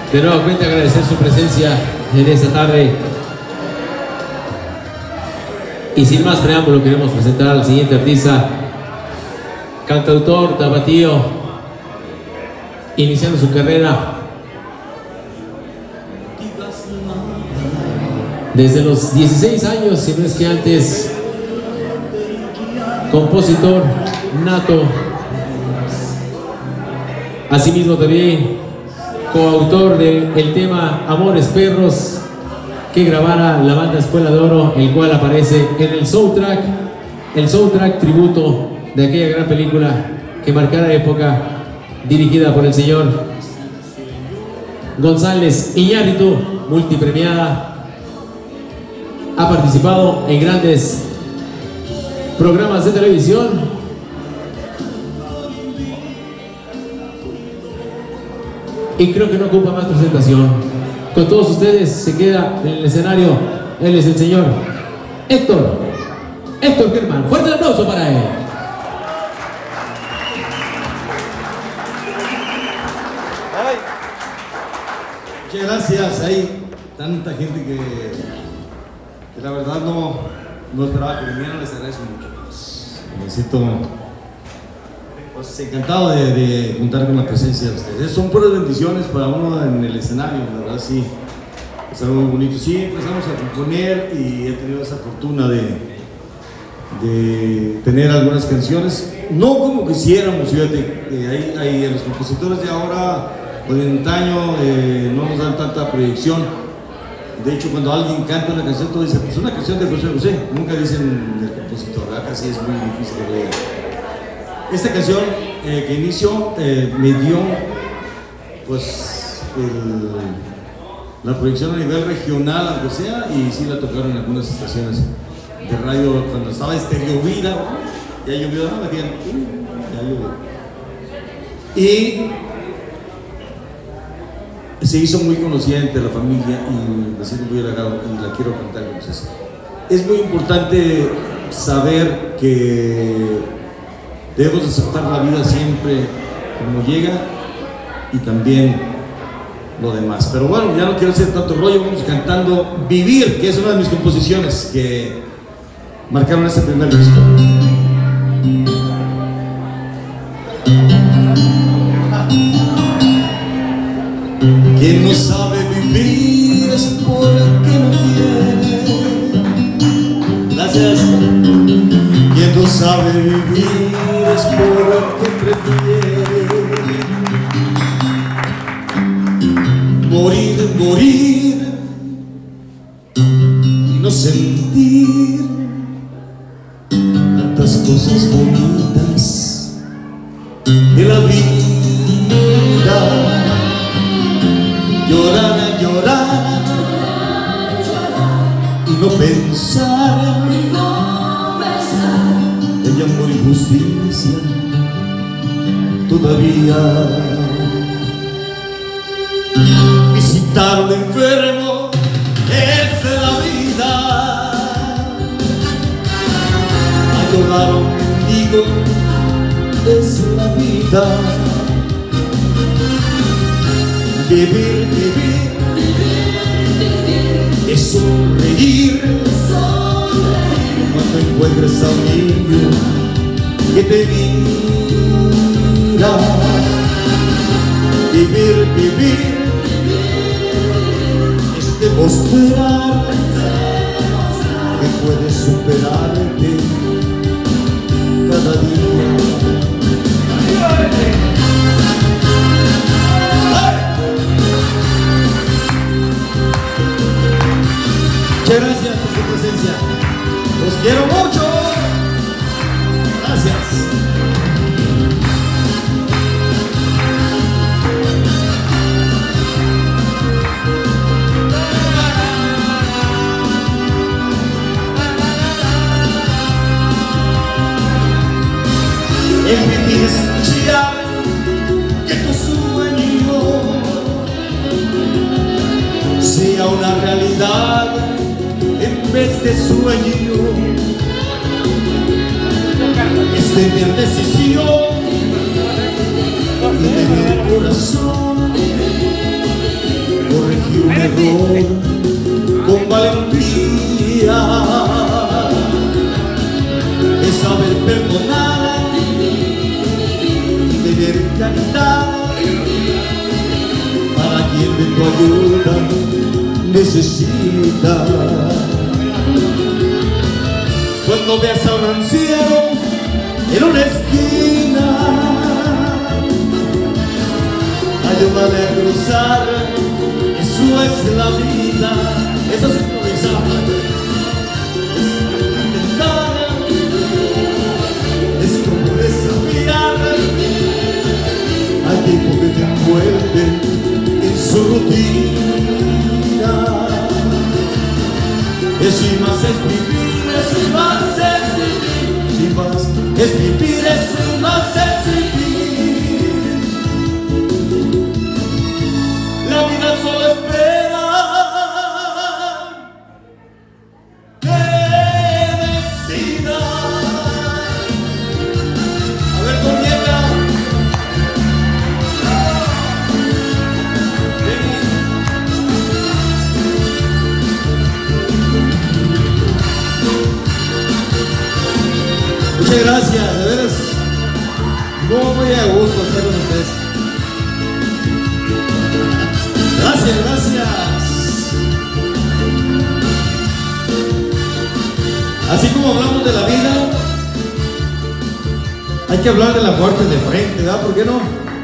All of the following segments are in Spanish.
De nuevo cuenta agradecer su presencia en esta tarde. Y sin más preámbulo queremos presentar al siguiente artista, cantautor tapatío, iniciando su carrera desde los 16 años, si no es que antes, compositor nato, asimismo también coautor del tema Amores Perros que grabara la banda Escuela de Oro, el cual aparece en el soundtrack tributo de aquella gran película que marcara época, dirigida por el señor González Iñárritu, multipremiada. Ha participado en grandes programas de televisión. Y creo que no ocupa más presentación. Con todos ustedes se queda en el escenario. Él es el señor Héctor Germán. Fuerte el aplauso para él. Muchas gracias. Hay tanta gente que la verdad no esperaba que vinieran. Les agradezco mucho. Me siento pues encantado de contar con la presencia de ustedes. Son puras bendiciones para uno en el escenario, la verdad sí, es algo muy bonito. Sí, empezamos a componer y he tenido esa fortuna de tener algunas canciones, no como quisiéramos, fíjate, hay los compositores de ahora o de antaño no nos dan tanta proyección. De hecho, cuando alguien canta una canción, todo dice, pues una canción de José José, nunca dicen del compositor, ¿verdad? Casi es muy difícil de leer. Esta canción que inició me dio pues la proyección a nivel regional, aunque sea, y sí la tocaron en algunas estaciones de radio cuando estaba Estéreo Vida. Ya llovió, ¿no? Me decían, ya llovió. Y se hizo muy conocida entre la familia y me siento muy halagado y la quiero cantar. Entonces, es muy importante saber que debemos aceptar la vida siempre como llega y también lo demás. Pero bueno, ya no quiero hacer tanto rollo, vamos cantando Vivir, que es una de mis composiciones que marcaron este primer disco. Quien no sabe vivir es porque no quiere. Gracias. Quien no sabe vivir es porque prefiere morir y no sentir tantas cosas bonitas de la vida. Llorar y no pensar en amor y justicia todavía. Visitar a un enfermo es la vida. A llorar a un mendigo es la vida. Vivir es sonreír cuando encuentres a un niño que te mira. Vivir es demostrar que puedes superarte cada día. Muchas gracias por su presencia. Los quiero mucho. Gracias. Escuchar que tu sueño sea una realidad en vez de sueño. Es tener decisión y tener corazón mejor con valentía es saber perdonar, tener caridad para quien de tu ayuda necesita. Cuando veas a un anciano en una esquina, ayúdale a cruzar, eso es la vida. Eso es improvisar, es intentar, es como desafiar al tiempo que te envuelve en su rutina. Es y más es vivir, es y más es vivir, si más es vivir, es y más es vivir. La vida solo espera que decida. A ver, Cornieta. Muchas gracias, de veras. Muy a gusto estar con ustedes. Gracias, gracias. Así como hablamos de la vida, hay que hablar de la muerte de frente, ¿verdad? ¿Por qué no?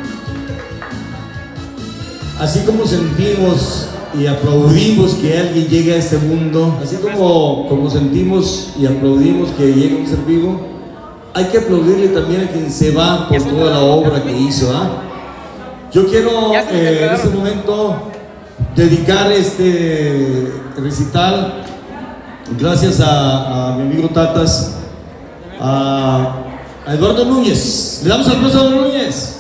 Así como sentimos y aplaudimos que alguien llegue a este mundo, así como sentimos y aplaudimos que llegue un ser vivo, hay que aplaudirle también a quien se va por toda la obra que hizo, ¿ah? Yo quiero en este momento dedicar este recital, gracias a mi amigo Tatas, a Eduardo Núñez. Le damos aplauso a Eduardo Núñez.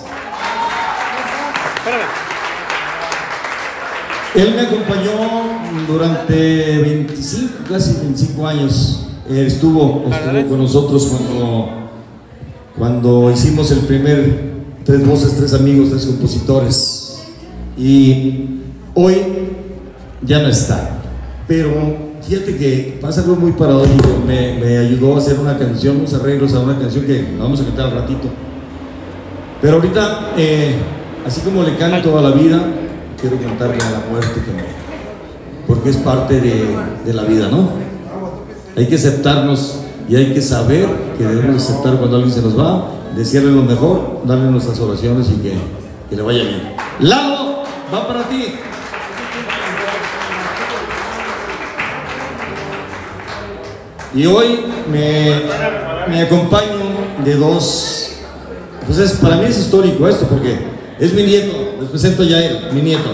Él me acompañó durante 25, casi 25 años. Él estuvo con nosotros cuando hicimos el primer Tres Voces, Tres Amigos, Tres Compositores. Y hoy ya no está. Pero fíjate que pasa algo muy paradójico. Me ayudó a hacer una canción, unos arreglos a una canción que vamos a cantar al ratito. Pero ahorita, así como le canto a la vida, quiero cantarle a la muerte también, porque es parte de la vida, ¿no? Hay que aceptarnos y hay que saber que debemos aceptar cuando alguien se nos va, desearle lo mejor, darle nuestras oraciones y que le vaya bien. Lalo, va para ti. Y hoy me acompaño de dos. Entonces, para mí es histórico esto, porque es mi nieto. Les presento ya a él, mi nieto.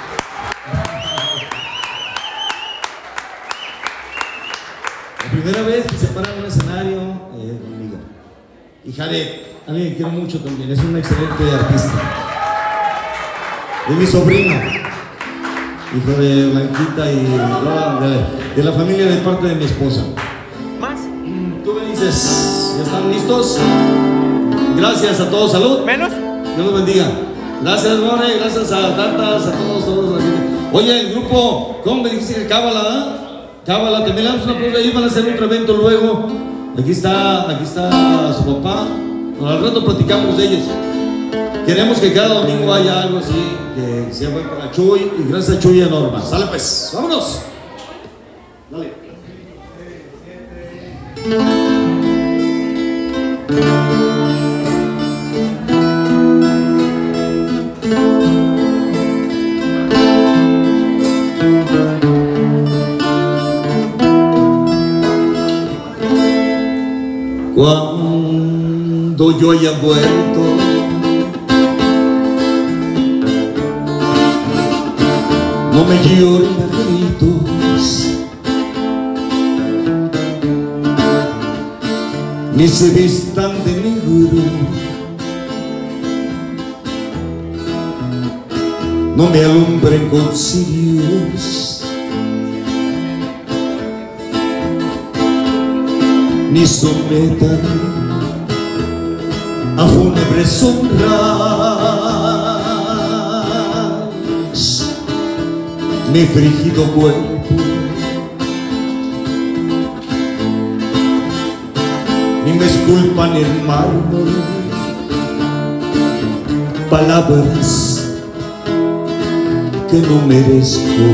La primera vez que se para en un escenario conmigo. Y Jared, alguien que quiero mucho también, es un excelente artista. Es mi sobrino, hijo de Blanquita y de la familia de parte de mi esposa. ¿Más? Tú me dices, ¿ya están listos? Gracias a todos, salud. ¿Menos? Dios los bendiga. Gracias, More, gracias a Tatas, a todos. Oye, el grupo, ¿cómo me dijiste que Cábala? Cábala, también le damos una aplauso. Ahí van a hacer otro evento luego. Aquí está su papá. Bueno, al rato platicamos de ellos. Queremos que cada domingo haya algo así, que sea bueno para Chuy, y gracias a Chuy y a Norma. Sale pues, vámonos. Dale. Cuando yo haya vuelto, no me lloren a gritos, ni se vistan de negro, no me alumbren con cirios, ni sometan a fúnebres honras. mi frígido cuerpo, ni me esculpan el mármol palabras que no merezco.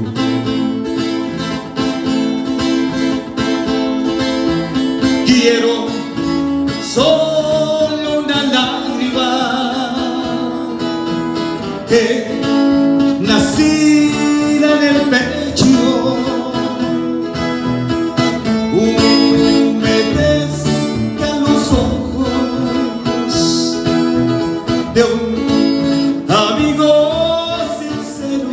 Quiero solo una lágrima que nacida en el pecho, humedezca los ojos de un amigo sincero.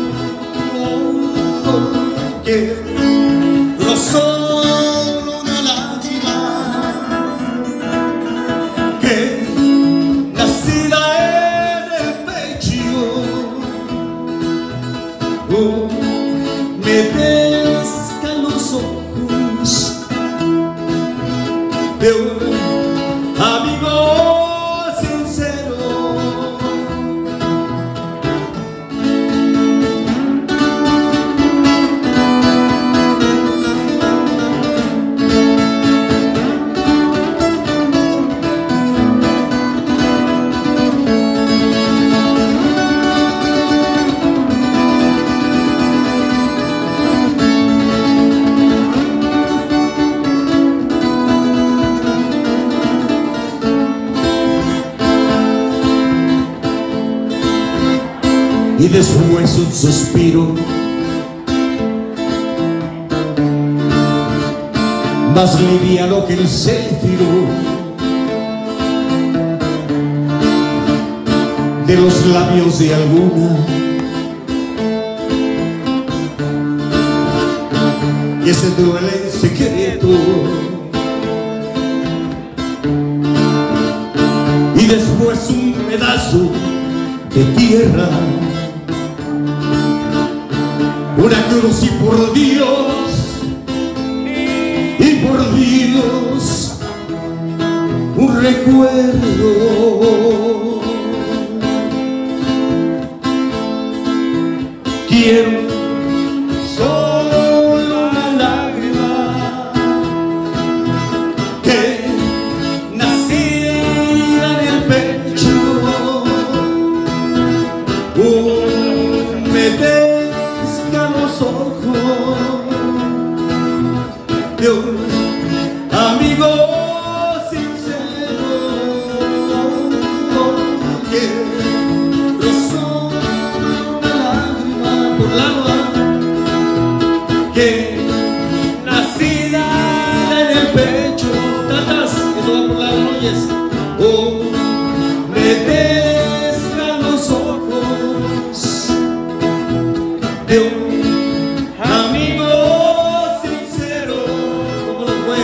Quiero solo una lágrima que nacida en el pecho, humedezca los ojos de un amigo sincero. Y después un suspiro, más liviano que el céfiro de los labios de alguna que se duele en secreto. Y después un pedazo de tierra, una cruz y por Dios, un recuerdo. Quiero solo una lágrima que nacida en el pecho, humedezca los ojos de un amigo sincero. Quiero solo una lágrima por la noche que nacida en el pecho. Tatas, eso va por las noches. Humedezca los ojos de un amigo sincero. ¿Cómo lo fue?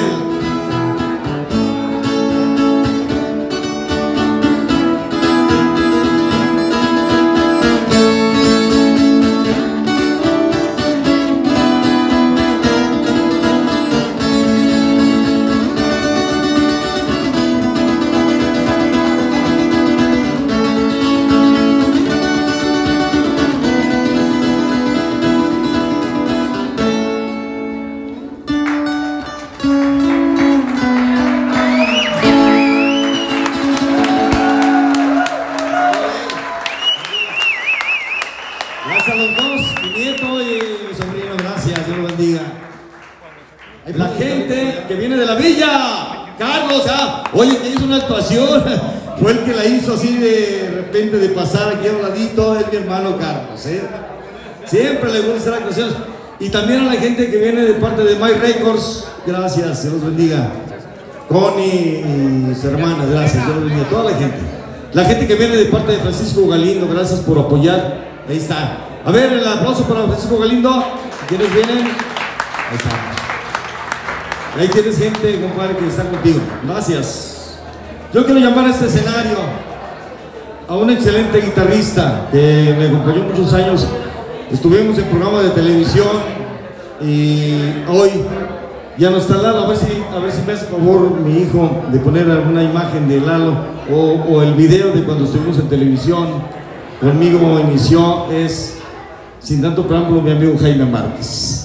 Gracias a los dos, mi nieto y mi sobrino, gracias, Dios los bendiga. La gente que viene de la villa, Carlos, oye, que hizo una actuación, fue el que la hizo así de repente de pasar aquí a un ladito, es mi hermano Carlos, siempre le gusta hacer actuaciones. Y también a la gente que viene de parte de My Records, gracias, Dios los bendiga. Connie y sus hermanas, gracias, Dios los bendiga, toda la gente. La gente que viene de parte de Francisco Galindo, gracias por apoyar. Ahí está. A ver, el aplauso para Francisco Galindo. ¿Quiénes vienen? Ahí está. Ahí tienes gente, compadre, que está contigo. Gracias. Yo quiero llamar a este escenario a un excelente guitarrista que me acompañó muchos años. Estuvimos en programas de televisión y hoy ya no está Lalo. A ver si me hace favor mi hijo de poner alguna imagen de Lalo o el video de cuando estuvimos en televisión. Conmigo inició, es sin tanto preámbulo, mi amigo Jaime Márquez.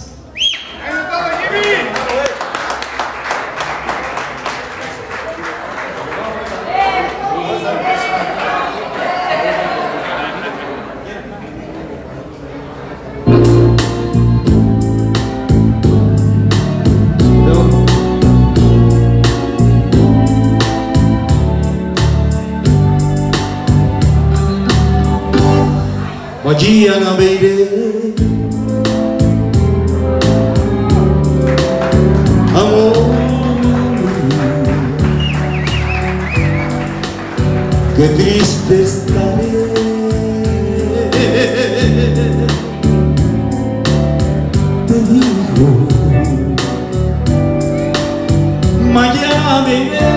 Mañana me iré, amor, qué triste estaré. Te digo, mañana me iré.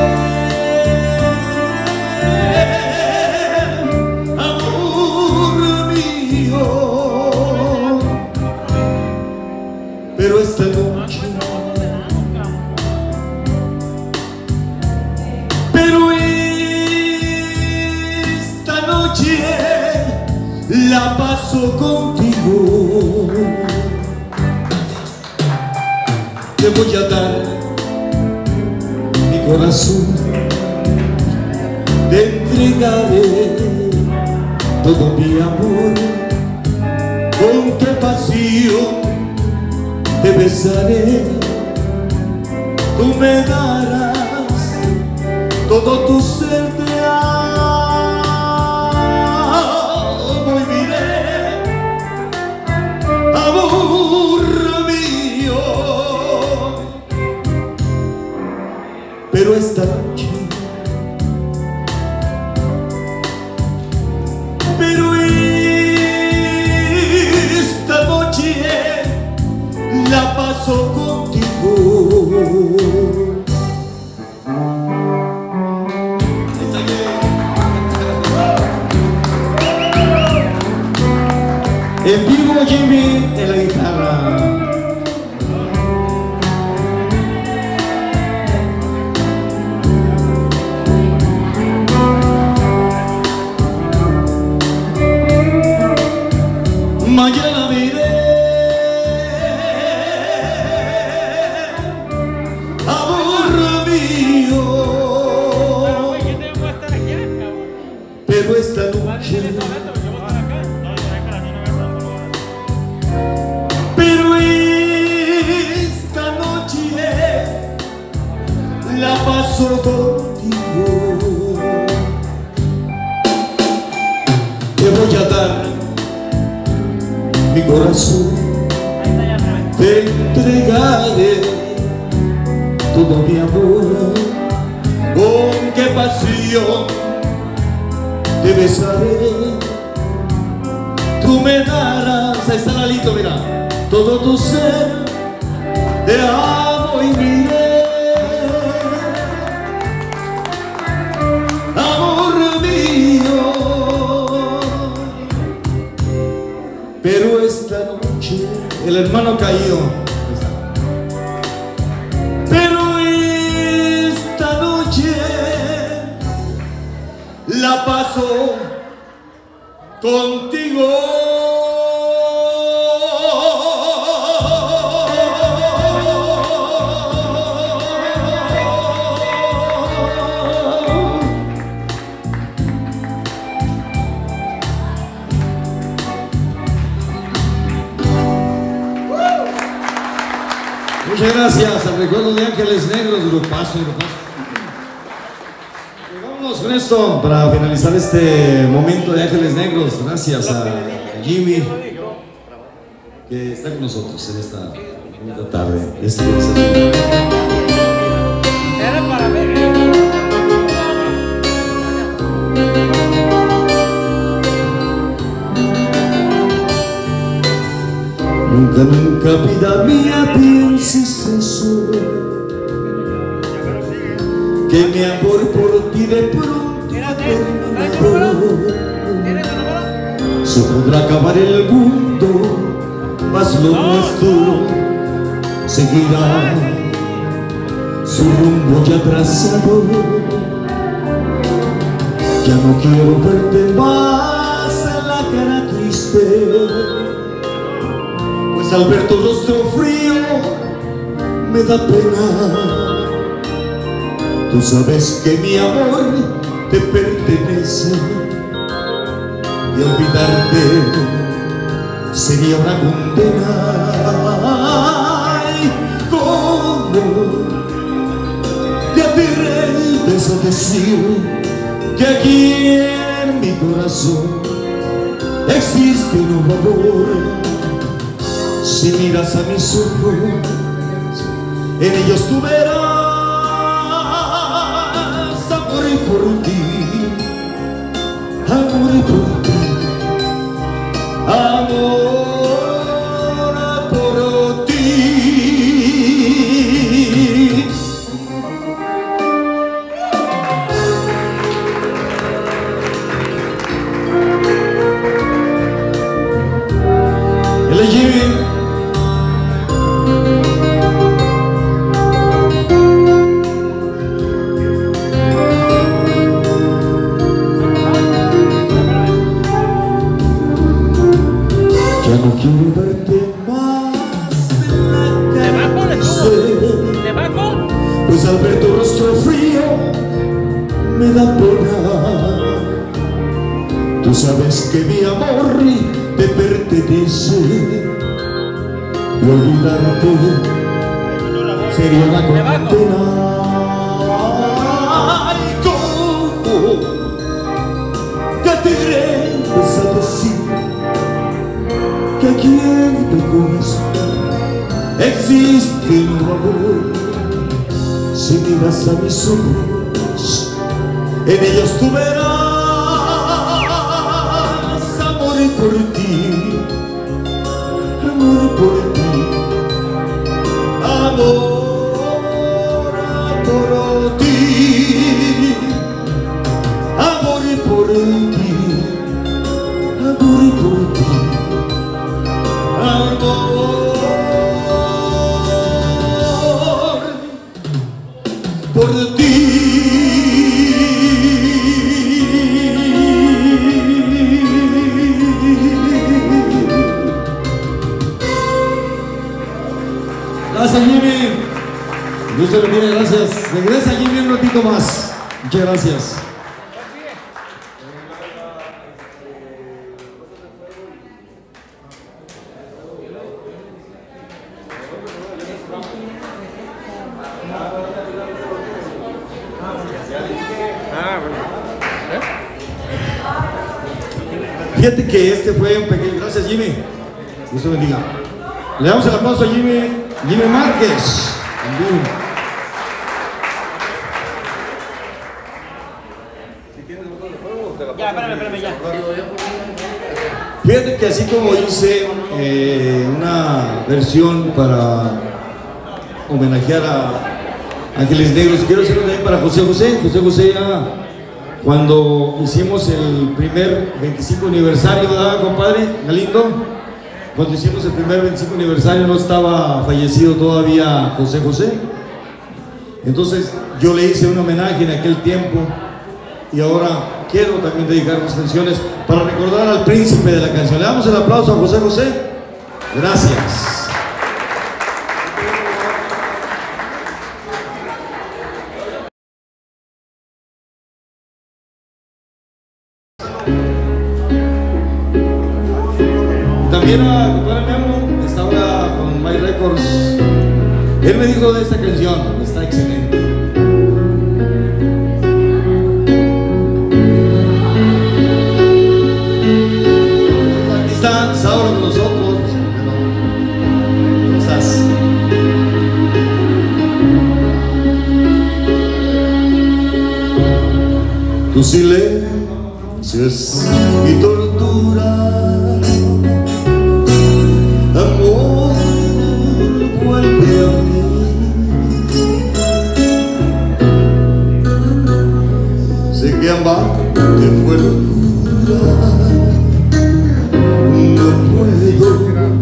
Pero esta noche, la paso contigo. Te voy a dar mi corazón, te entregaré todo mi amor. Con qué pasión te besaré, tú me darás todo tu ser, te amo y miré, amor mío. Pero esta noche, la paso contigo. En vivo Jimmy en la guitarra. Mañana miré, pero esta noche, la paso contigo. Te voy a dar mi corazón, te entregaré todo mi amor. Con qué pasión te besaré, tú me darás, ahí está Lalito, mira, todo tu ser, te amo y miré, amor mío. Pero esta noche, el hermano caído, pero esta noche la paso contigo. Muchas gracias al recuerdo de Ángeles Negros, grupazo. Vámonos con esto para finalizar este momento de Ángeles Negros. Gracias a Jimmy que está con nosotros en esta bonita tarde. Era para ver. Nunca, nunca, vida mía, pienses eso, que mi amor por ti de pronto ha terminado. Se podrá acabar el mundo, mas lo nuestro seguirá su rumbo ya trazado. Ya no quiero verte más en la cara triste, pues al ver tu rostro frío me da pena. Tú sabes que mi amor te pertenece y olvidarte sería una condena. Ay, ¿cómo te atreves a decir que aquí en mi corazón existe un nuevo amor? Si miras a mis ojos, en ellos tú verás amor por ti, amor por ti, amor por ti. El Jimmy. Ya no quiero verte más en la cárcel, pues al ver tu rostro frío me da pena. Tú sabes que mi amor te pertenece y olvidarte sería una condena. Ay, ¿cómo te atreves a decir que aquí en tu corazón existe un amor? Si miras a mis ojos, en ellos tú verás amor por ti, amor por ti, amor por ti, amor por ti, amor por ti, amor por ti. Gracias, Jimmy. Dios te bendiga, gracias. Regresa, Jimmy, un ratito más. Muchas gracias. Fíjate que este fue un pequeño... Gracias, Jimmy. Dios te bendiga. Le damos el aplauso a Jimmy Márquez. Ya, espérame, ya. Fíjate que así como hice una versión para homenajear a Ángeles Negros, quiero hacerlo también para José José. José José, cuando hicimos el primer 25 aniversario, ¿verdad, compadre Galindo? Cuando hicimos el primer 25 aniversario no estaba fallecido todavía José José. Entonces yo le hice un homenaje en aquel tiempo y ahora quiero también dedicar unas canciones para recordar al príncipe de la canción. Le damos el aplauso a José José. Gracias. También a compadre Memo, está ahora con My Records. Él me dijo de esta canción, está excelente. Aquí está Sauro con nosotros. ¿Cómo estás? Tu silencio es mi tortura. Amor, vuelve a mí. Sé que amarte fue locura. No puedo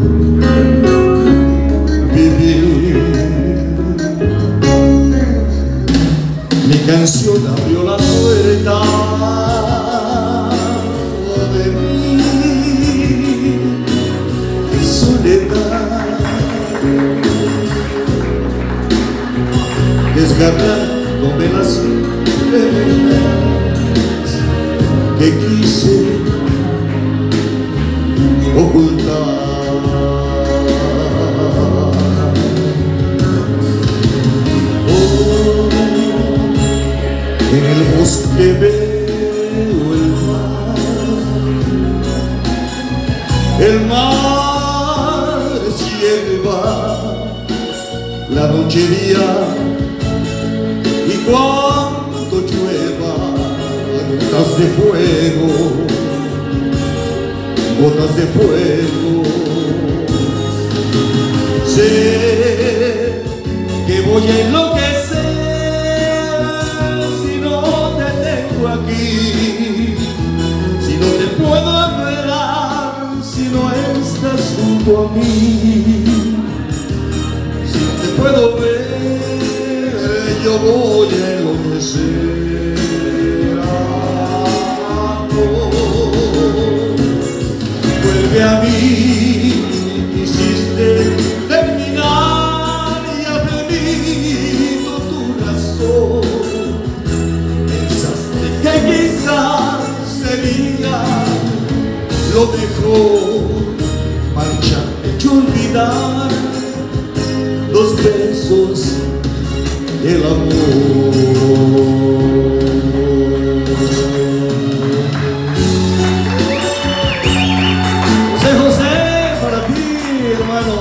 vivir. Mi canción abrió la puerta de mí. dejará novelas que quise ocultar. En el bosque veo el mar es hierba, la noche día, y cuando llueva, gotas de fuego, gotas de fuego. Sé que voy a enloquecer si no te tengo aquí, si no te puedo adorar, si no estás junto a mí, si no te puedo ver, yo voy a enloquecer. Amor, vuelve a mí, quisiste terminar y admito tu razón. Pensaste que quizás sería lo mejor marcharte y olvidar los besos y el amor. José José, para ti, hermano.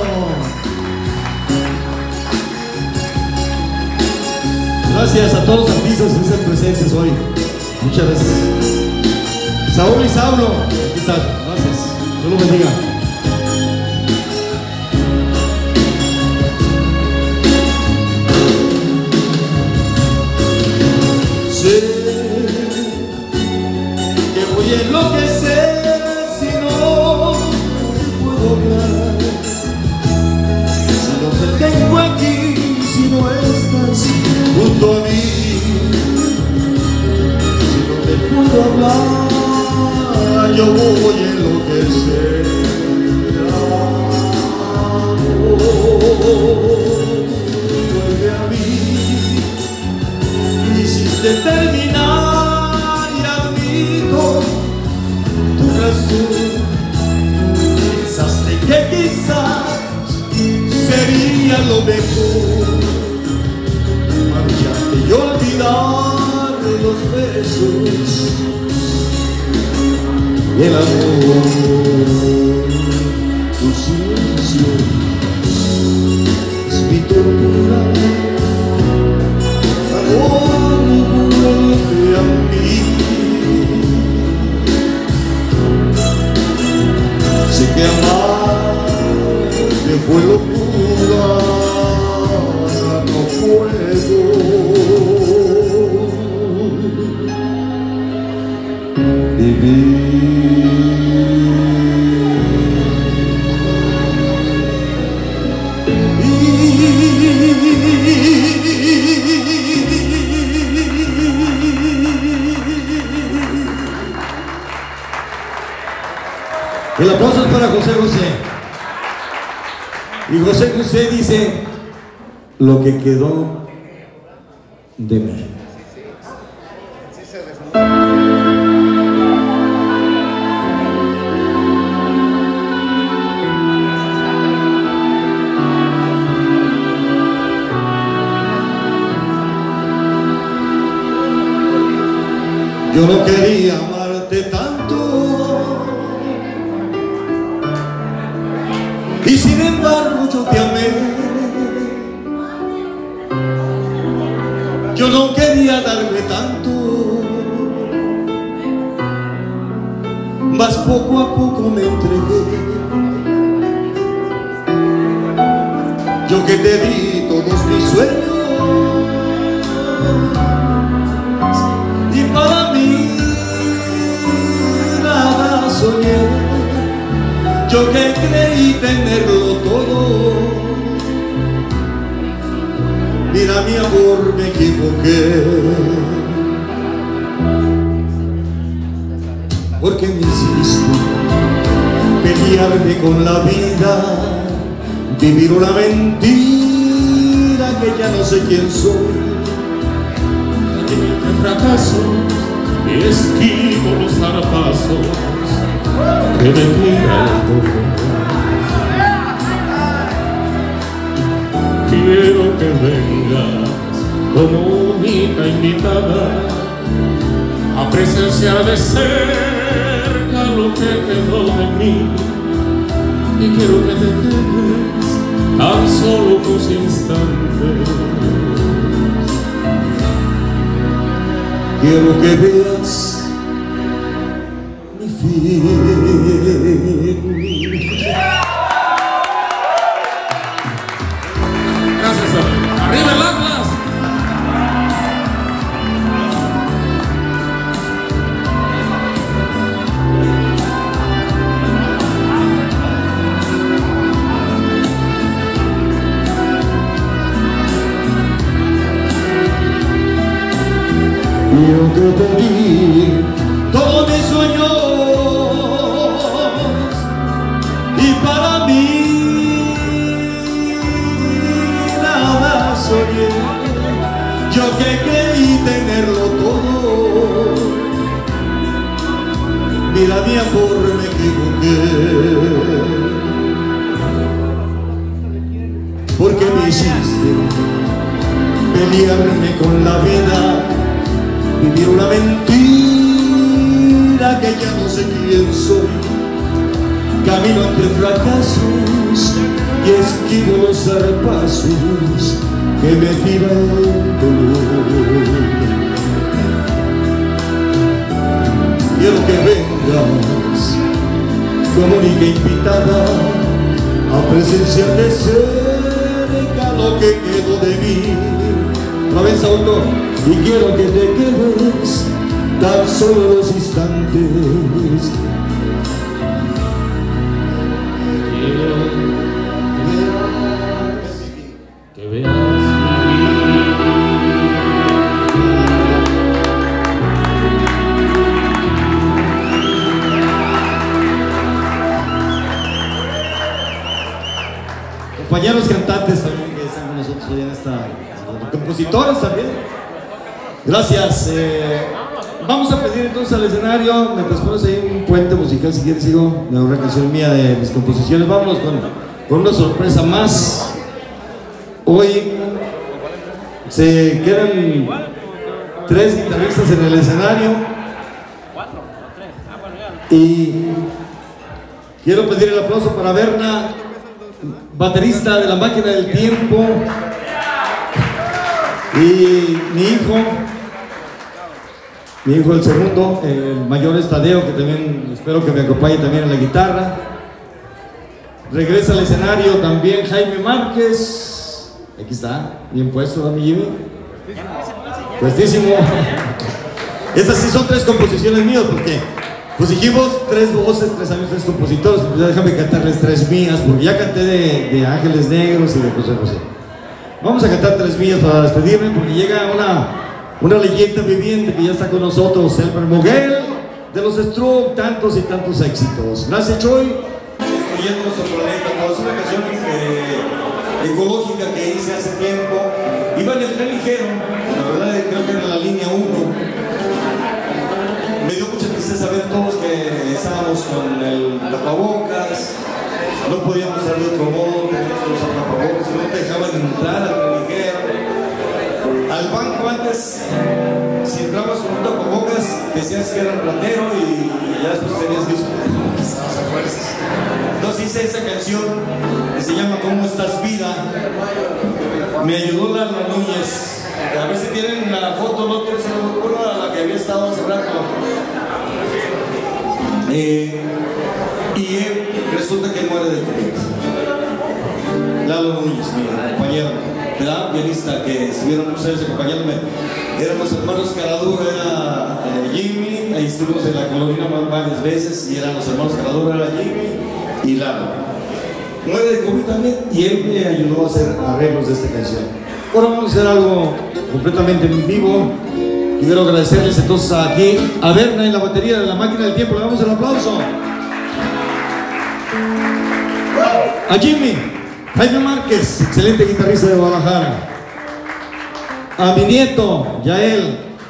Gracias a todos los artistas que están presentes hoy. Muchas gracias. Saúl y Saulo, aquí están. Gracias. Dios los bendiga. Sé que voy a enloquecer si no te puedo hablar, si no te tengo aquí, si no estás junto a mí, si no te puedo hablar, yo voy a enloquecer. Vuelve a mí, hiciste terminar y admito tu razón. Pensaste que quizás sería lo mejor marcharte y olvidar los besos y el amor. Tu silencio es mi tortura. Amor, vuelve a mí. Sé que amarte fue locura, no puedo vivir. El aplauso es para José José. Y José José dice: lo que quedó de mí. Yo no quería amarte tanto, y sin embargo yo te amé. Yo no quería darme tanto, mas poco a poco me entregué. Yo que te di todos mis sueños, y para mí nada soñé. Yo que creí tenerlo todo, mira mi amor, me equivoqué. Porque me hiciste pelearme con la vida, vivir una mentira que ya no sé quién soy. entre fracasos y esquivo los zarpazos que me tira el toque. Quiero que vengas como única invitada a presenciar de cerca lo que quedó de mí, y quiero que te quedes tan solo unos instantes. Quiero que veas mi fin. Gracias, arriba el Atlas. Quiero que te di todos mis sueños y para mí nada soñé. Yo que creí tenerlo todo, mira mi amor, me equivoqué. Porque me hiciste pelearme con la vida, vivir una mentira que ya no sé quién soy. Camino entre fracasos y esquivo los zarpazos que me tiran el dolor. Quiero que vengas como única invitada a presenciar de cerca lo que quedó de mí. Una vez autor. Y quiero que te quedes tan solo los instantes. Quiero que veas mi vida. Compañeros cantantes también que están con nosotros hoy en esta, compositores también. Gracias. Vamos a pedir entonces al escenario, mientras pones ahí un puente musical, si quieres sigo una canción mía de mis composiciones. Vámonos con una sorpresa más. Hoy se quedan 3 guitarristas en el escenario y quiero pedir el aplauso para Berna, baterista de La Máquina del Tiempo, y mi hijo el segundo, el mayor es Tadeo, que también espero que me acompañe también en la guitarra. Regresa al escenario también Jaime Márquez, aquí está, bien puesto, ¿no, mi Jimmy? Puestísimo. Estas sí son 3 composiciones mías, porque pues dijimos 3 voces, 3 años, 3 compositores, pues déjame cantarles 3 mías, porque ya canté de Ángeles Negros y de José José. Vamos a cantar 3 mías para despedirme, porque llega una leyenda viviente que ya está con nosotros, Elmer Moguel, de los Stroke, tantos y tantos éxitos. Gracias, Choy. Destruyendo nuestro planeta, es una canción ecológica que hice hace tiempo. Iba en el tren ligero, la verdad creo que era la línea 1. Me dio mucha tristeza ver todos que estábamos con el tapabocas, no podíamos estar de otro modo, teníamos que usar tapabocas, no te dejaban entrar al tren ligero. Al banco antes, si entrabas con un tapabocas, decías que era ratero y ya después tenías que usar tapabocas a fuerzas. Entonces hice esa canción que se llama ¿Cómo estás, vida? Me ayudó Lalo Núñez. A ver si tienen la foto, no quiero ser a la que había estado hace rato. Y resulta que muere de COVID. Lalo Núñez, mi compañero, ¿verdad? Pianista que estuvieron ustedes acompañándome. Éramos hermanos Caradura, era Jimmy, ahí estuvimos en la colonia varias veces y eran los hermanos Caradura, era Jimmy y Lalo. Muere de COVID también y él me ayudó a hacer arreglos de esta canción. Ahora vamos a hacer algo completamente en vivo. Quiero agradecerles entonces aquí a Berna en la batería de La Máquina del Tiempo. Le damos el aplauso. A Jimmy, Jaime Márquez, excelente guitarrista de Guadalajara. A mi nieto, Yael,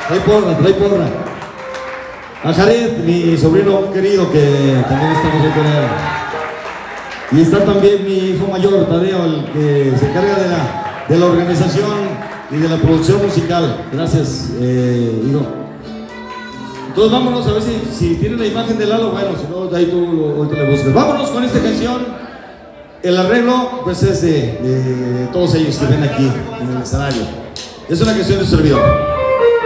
Trae porra, trae porra. A Jared, mi sobrino querido, que también estamos hoy con él. Y está también mi hijo mayor, Tadeo, el que se encarga de la organización y de la producción musical. Gracias, hijo. Entonces vámonos a ver si tienen la imagen de Lalo. Bueno, si no, ahí tú ahorita le buscas. Vámonos con esta canción. El arreglo pues es de todos ellos que ven aquí en el escenario. Es una canción de su servidor.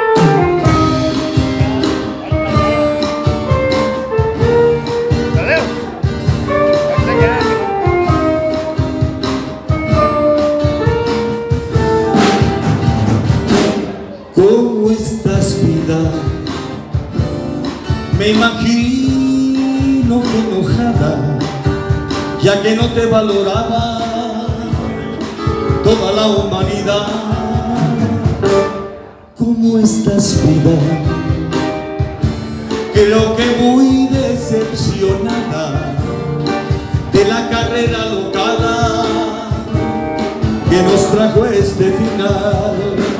¿Cómo estás, vida? Me imagino que enojada, ya que no te valoraba toda la humanidad. ¿Cómo estás, vida? Creo que muy decepcionada de la carrera locada que nos trajo este final.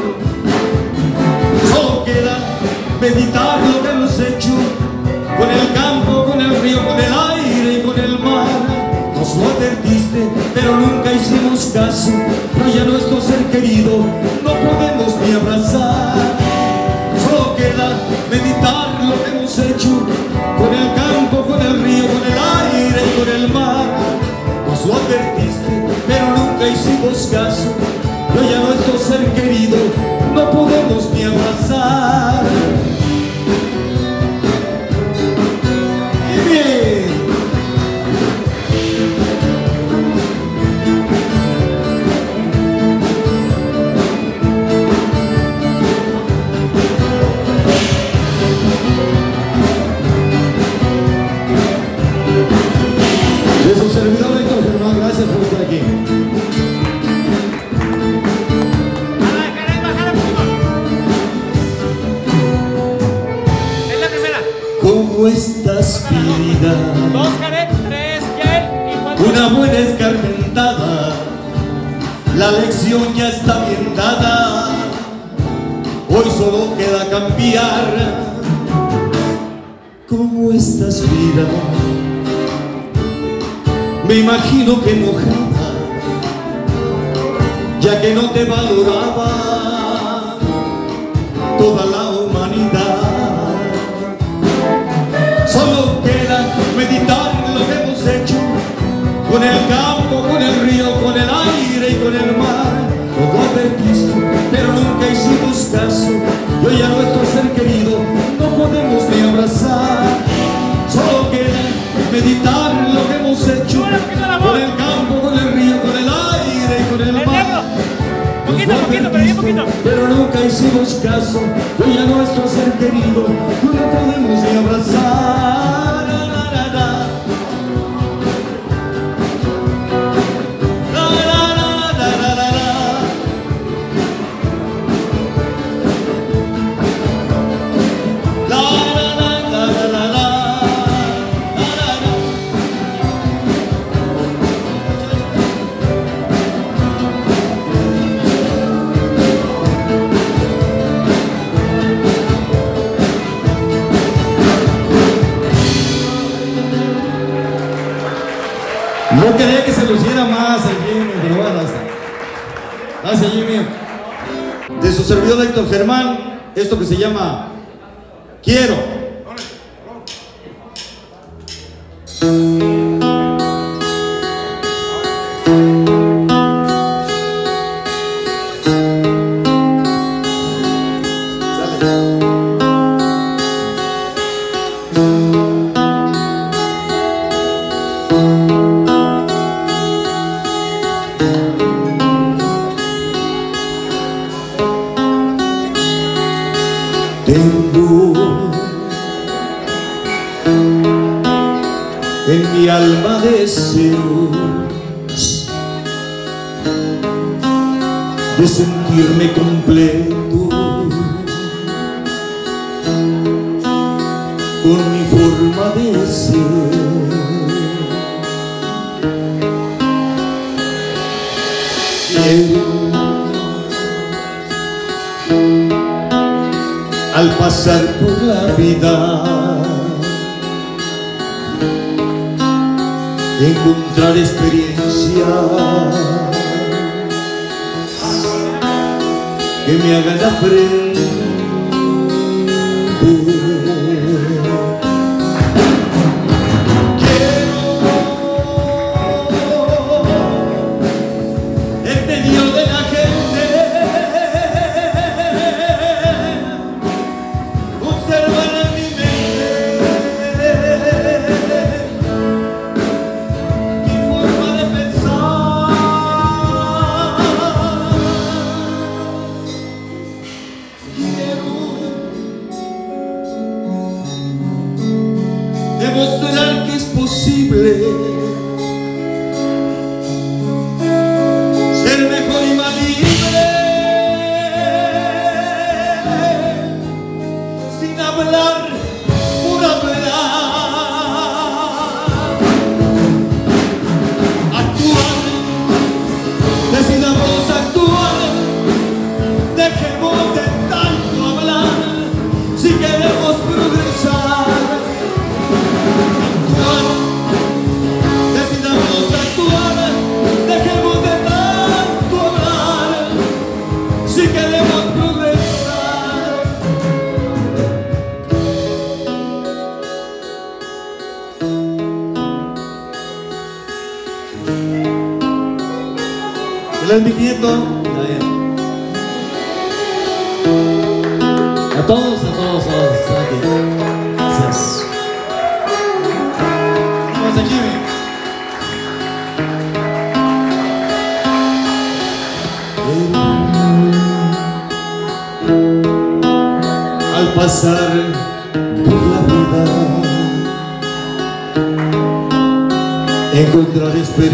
Solo queda meditar lo que hemos hecho con el campo, con el río, con el aire y con el mar. Nos lo advertiste, pero nunca hicimos caso. Pero ya nuestro ser querido no podemos ni abrazar. Solo queda meditar lo que hemos hecho con el campo, con el río, con el aire y con el mar. Nos lo advertiste, pero nunca hicimos caso. Pero ya nuestro ser querido no podemos ni abrazar. Y bien, de su servidor Héctor Germán, gracias por estar aquí. ¿Cómo estás, vida? Dos, Jared, tres, Yael y cuatro. Una buena escarmentada, la lección ya está bien dada. Hoy solo queda cambiar. ¿Cómo estás, vida? Me imagino que enojada, ya que no te valoraba toda la humanidad. Solo queda meditar lo que hemos hecho con el campo, con el río, con el aire y con el mar. Nos lo advertiste, pero nunca hicimos caso. Y hoy a nuestro ser querido no podemos ni abrazar. Solo queda meditar lo que hemos hecho con el campo, con el río, con el aire y con el mar. Poquito, pero bien poquito. Pero nunca hicimos caso. Hoy a nuestro ser querido no lo podemos ni abrazar. No quería que se luciera más el Jimmy, pero bueno, gracias, Jimmy. De su servidor Héctor Germán, esto que se llama Quiero. Tengo en mi alma deseos de sentirme completo con mi forma de ser. Quiero pasar por la vida, encontrar experiencias que me hagan aprender. Quiero en medio de la gente observar en mi mente mi forma de pensar. Quiero demostrar que es posible ser mejor y más libre, sin hablar por hablar, actuar, decidamos actuar, dejemos de tanto hablar, si queremos progresar. Decidamos actuar, dejemos de tanto hablar, si queremos progresar. El admitimiento a todos, están aquí. Gracias. Vamos aquí, al pasar por la vida, encontrar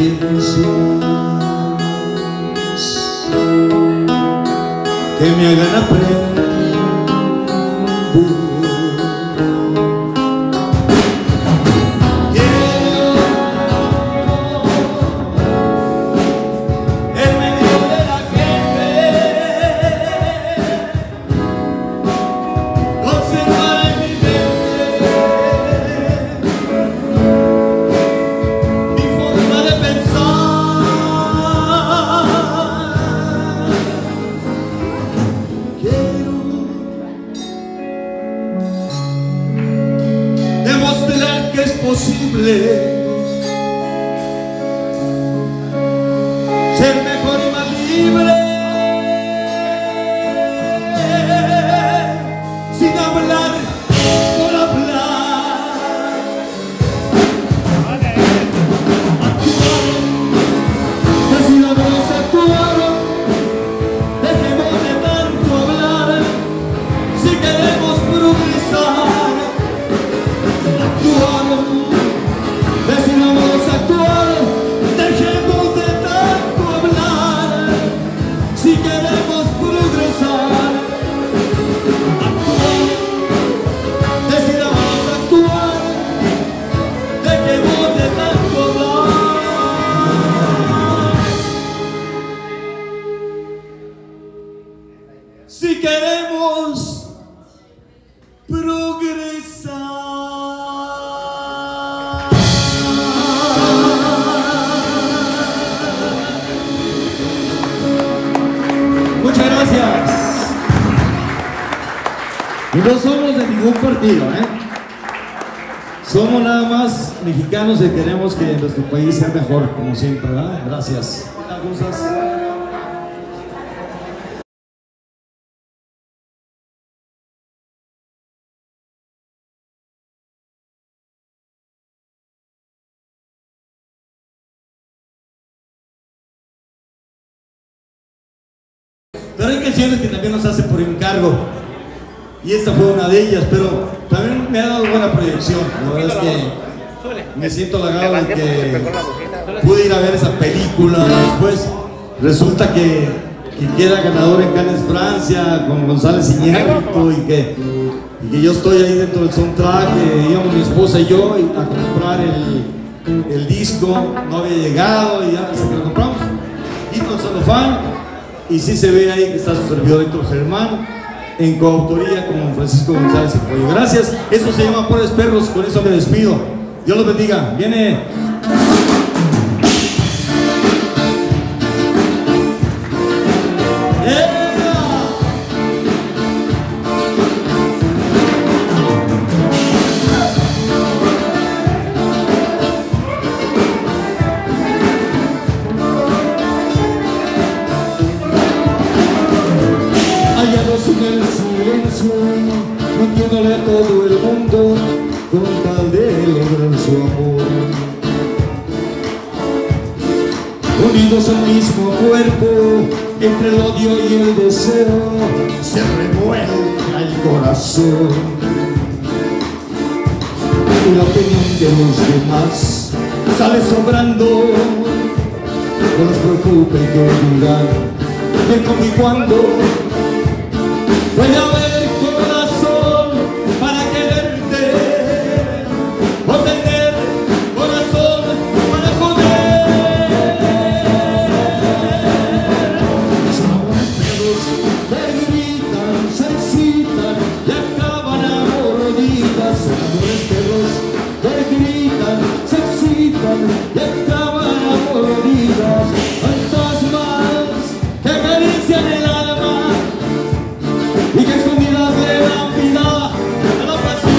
experiencias que me hagan aprender. Posible ser mejor y más libre, sin hablar por hablar, actuar, decidamos actuar, dejemos de tanto hablar, si queremos progresar. Actuar, decidamos actuar, dejemos de tanto hablar, si queremos progresar. Actuar, decidamos actuar, dejemos de tanto hablar, si queremos progresar. Muchas gracias. Y no somos de ningún partido, somos nada más mexicanos y queremos que nuestro país sea mejor, como siempre, ¿verdad? Gracias. Pero hay canciones que también nos hacen por encargo, y esta fue una de ellas, pero también me ha dado buena proyección. La verdad es que me siento halagado de que pude ir a ver esa película. Después resulta que queda ganador en Cannes, Francia, con González Iñárritu, y que yo estoy ahí dentro del soundtrack. Íbamos mi esposa y yo a comprar el disco, no había llegado, y ya hasta que lo compramos, y con celofán. Y sí se ve ahí que está su servidor Héctor Germán, en coautoría con Francisco González y Pollo. Gracias, eso se llama Amores Perros, con eso me despido. Dios los bendiga. Viene. Mintiéndole a todo el mundo con tal de lograr su amor. Unidos al mismo cuerpo, entre el odio y el deseo, se revuelca el corazón. Y la opinión de los demás sale sobrando. No les preocupe que dirán, ven cómo y cuándo. Puede haber corazón para quererte, o tener corazón para joder. Son amores perros que gritan, se excitan y acaban a mordidas. Son amores perros que gritan, se excitan y acaban a mordidas. Fantasmas que acarician el alma y que escondidas le dan vida a la pasión.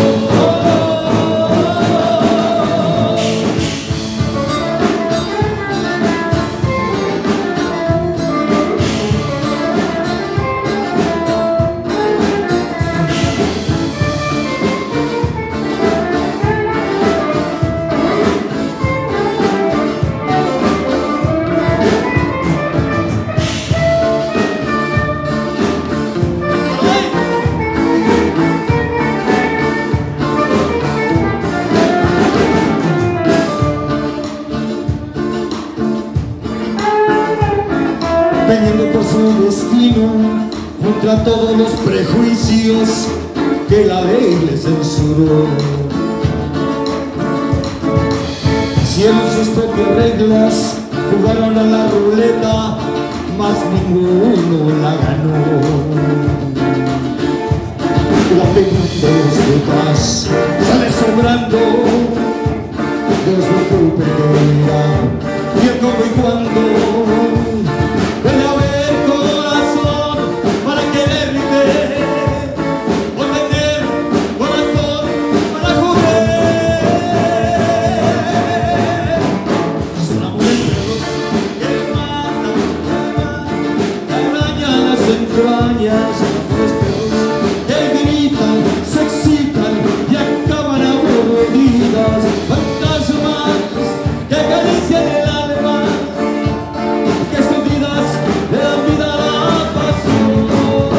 Peleando por su destino contra todos los prejuicios que la ley le censuró. Hicieron sus propias reglas, jugaron a la ruleta, mas ninguno la ganó. La opinión de los demás sale sobrando. Dios no culpe que dirá, y el cómo y cuándo. Puede haber corazón para quererte, o tener corazón para joder. Son amores perros que matan, que dañan las entrañas. Son amores perros que gritan, se excitan y acaban a mordidas. Fantasmas que acarician el alma, que escondidas le dan vida a la pasión.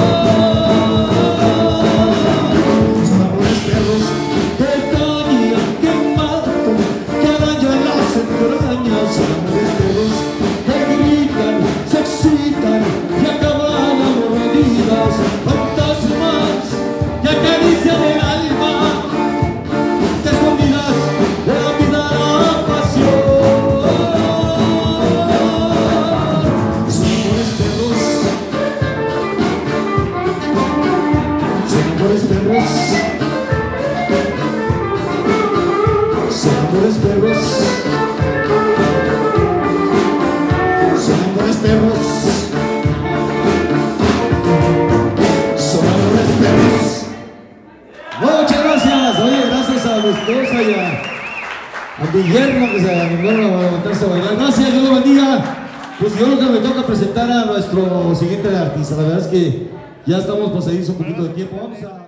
Son amores perros que dañan, que matan, que dañan las entrañas. Son amores perros que gritan, se excitan y acaban a mordidas. Fantasmas que acarician el alma, que escondidas le dan vida a la pasión. Son amores perros, son amores perros, son amores perros, son amores perros, son amores perros. Muchas gracias. Oye, gracias a mi esposa y a Guillermo que se animaron a levantarse a bailar. Gracias, Dios lo bendiga. Pues yo creo que me toca presentar a nuestro siguiente artista. La verdad es que ya estamos pasadizo un poquito de tiempo. Vamos a...